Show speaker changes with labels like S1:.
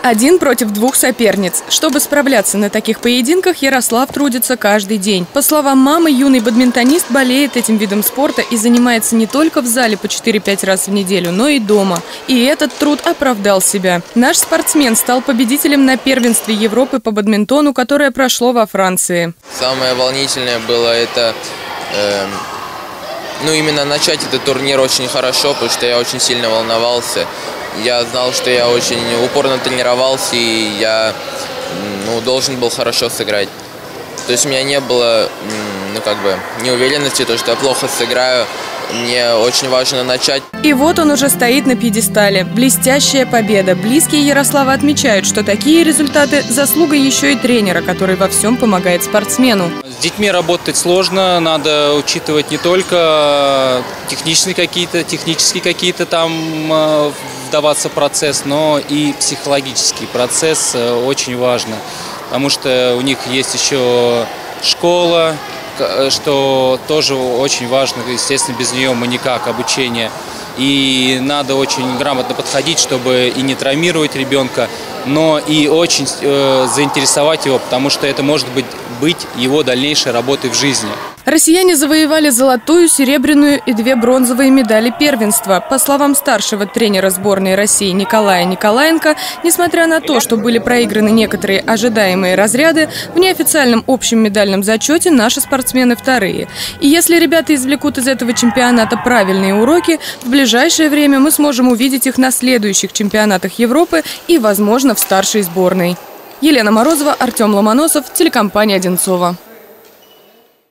S1: 1 против 2 соперниц. Чтобы справляться на таких поединках, Ярослав трудится каждый день. По словам мамы, юный бадминтонист болеет этим видом спорта и занимается не только в зале по 4-5 раз в неделю, но и дома. И этот труд оправдал себя. Наш спортсмен стал победителем на первенстве Европы по бадминтону, которое прошло во Франции.
S2: Самое волнительное было это... именно начать этот турнир очень хорошо, потому что я очень сильно волновался. Я знал, что я очень упорно тренировался, и я должен был хорошо сыграть. То есть у меня не было неуверенности, что я плохо сыграю. Мне очень важно начать.
S1: И вот он уже стоит на пьедестале. Блестящая победа. Близкие Ярослава отмечают, что такие результаты – заслуга еще и тренера, который во всем помогает спортсмену.
S3: С детьми работать сложно, надо учитывать не только технические какие-то там вдаваться в процесс, но и психологический процесс очень важно, потому что у них есть еще школа, что тоже очень важно, естественно, без нее мы никак, обучение. И надо очень грамотно подходить, чтобы и не травмировать ребенка, но и очень заинтересовать его, потому что это может быть его дальнейшей работой в жизни.
S1: Россияне завоевали золотую, серебряную и 2 бронзовые медали первенства. По словам старшего тренера сборной России Николая Николаенко, несмотря на то, что были проиграны некоторые ожидаемые разряды, в неофициальном общем медальном зачете наши спортсмены вторые. И если ребята извлекут из этого чемпионата правильные уроки, в ближайшее время мы сможем увидеть их на следующих чемпионатах Европы и, возможно, в старшей сборной. Елена Морозова, Артем Ломоносов, телекомпания «Одинцово».